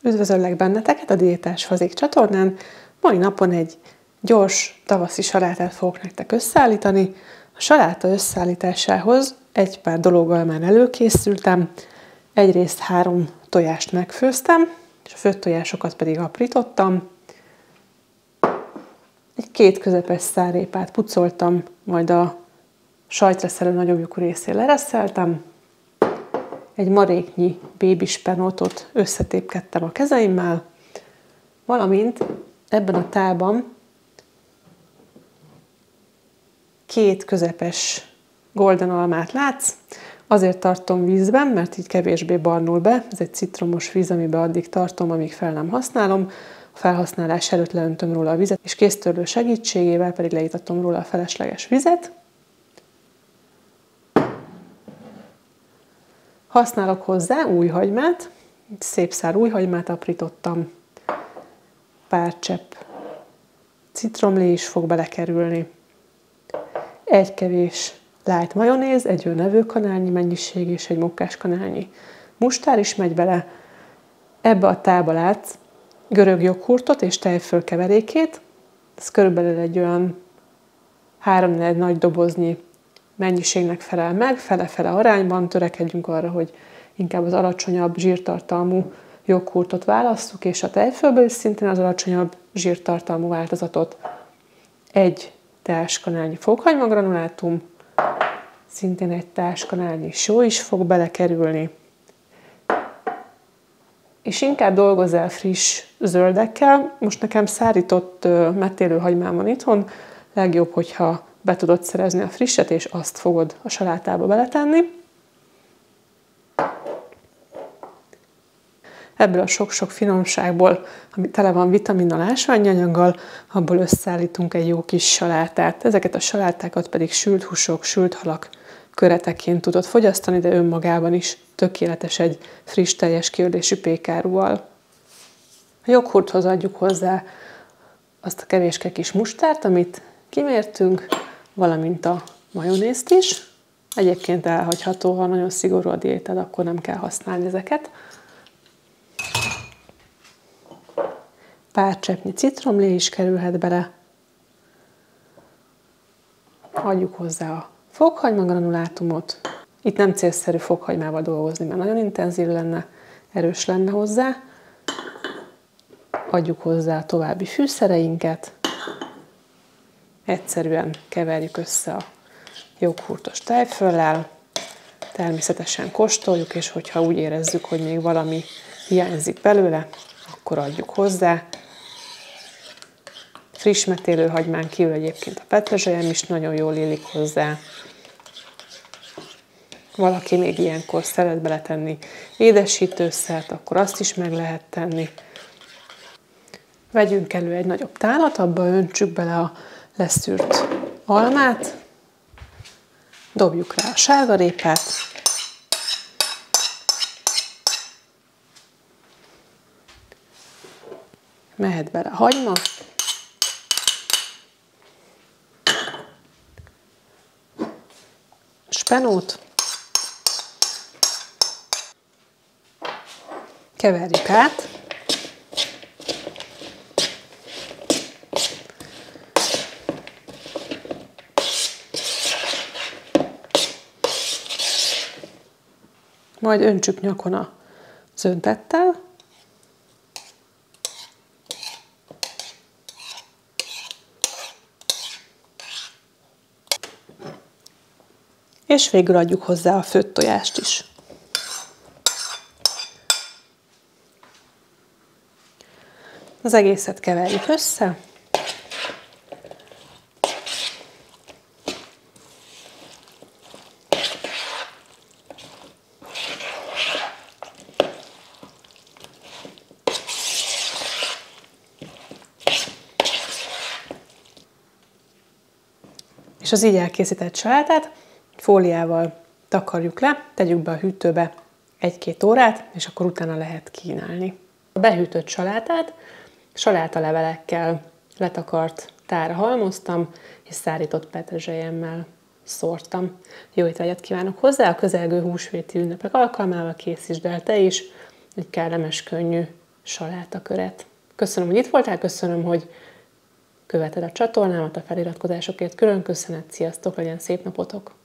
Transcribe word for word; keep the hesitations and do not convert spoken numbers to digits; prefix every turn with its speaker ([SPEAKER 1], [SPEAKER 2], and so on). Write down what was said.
[SPEAKER 1] Üdvözöllek benneteket a Diétás Fazék csatornán. Mai napon egy gyors tavaszi salátát fogok nektek összeállítani. A saláta összeállításához egy pár dologgal már előkészültem. Egyrészt három tojást megfőztem, és a főtt tojásokat pedig aprítottam. Egy két közepes szárrépát pucoltam, majd a sajtra szerelő nagyobb lyukú részén lereszeltem. Egy maréknyi bébispenótot összetépkedtem a kezeimmel, valamint ebben a tálban két közepes golden almát látsz. Azért tartom vízben, mert így kevésbé barnul be. Ez egy citromos víz, amiben addig tartom, amíg fel nem használom. A felhasználás előtt leöntöm róla a vizet, és kéztörlő segítségével pedig leítatom róla a felesleges vizet. Használok hozzá újhagymát, szép szár újhagymát aprítottam, pár csepp citromlé is fog belekerülni, egy kevés light majonéz, egy evőkanálnyi mennyiség és egy munkáskanálnyi mustár is megy bele. Ebbe a tálba látsz görög joghurtot és tejföl keverékét, ez körülbelül egy olyan három-négy nagy doboznyi mennyiségnek felel meg, fele-fele arányban, törekedjünk arra, hogy inkább az alacsonyabb zsírtartalmú joghurtot válasszuk, és a tejfölből is szintén az alacsonyabb zsírtartalmú változatot. Egy teáskanálnyi fókhagymagranulátum, szintén egy teáskanálnyi só is fog belekerülni. És inkább dolgozz el friss zöldekkel. Most nekem szárított metélő hagymám van itthon, legjobb, hogyha be tudod szerezni a frisset, és azt fogod a salátába beletenni. Ebből a sok-sok finomságból, ami tele van vitaminnal, ásványanyaggal, abból összeállítunk egy jó kis salátát. Ezeket a salátákat pedig sült húsok, sült halak köreteként tudod fogyasztani, de önmagában is tökéletes egy friss, teljes kiödésű pékárúval. A joghurthoz adjuk hozzá azt a kevéske kis mustárt, amit kimértünk, valamint a majonézt is. Egyébként elhagyható, ha nagyon szigorú a diétád, akkor nem kell használni ezeket. Pár cseppnyi citromlé is kerülhet bele. Adjuk hozzá a fókhagymagranulátumot. Itt nem célszerű fokhagymával dolgozni, mert nagyon intenzív lenne, erős lenne hozzá. Adjuk hozzá a további fűszereinket. Egyszerűen keverjük össze a joghurtos tejföllel, természetesen kóstoljuk, és hogyha úgy érezzük, hogy még valami hiányzik belőle, akkor adjuk hozzá. Friss metélőhagymán kívül egyébként a petrezselyem is nagyon jól illik hozzá. Valaki még ilyenkor szeret beletenni édesítőszert, akkor azt is meg lehet tenni. Vegyünk elő egy nagyobb tálat, abba öntsük bele a leszűrt almát, dobjuk rá a sárgarépát, mehet bele a hagyma, spenót, keverjük át, majd öntsük nyakon az öntettel, és végül adjuk hozzá a főtt tojást is. Az egészet keverjük össze. És az így elkészített salátát fóliával takarjuk le, tegyük be a hűtőbe egy-két órát, és akkor utána lehet kínálni. A behűtött salátát salátalevelekkel letakart tálra halmoztam, és szárított petrezselyemmel szórtam. Jó étvágyat kívánok hozzá, a közelgő húsvéti ünnepek alkalmával készítsd el te is, egy kellemes, könnyű salátaköret. Köszönöm, hogy itt voltál, köszönöm, hogy követed a csatornámat, a feliratkozásokért külön köszönet, sziasztok, legyen szép napotok!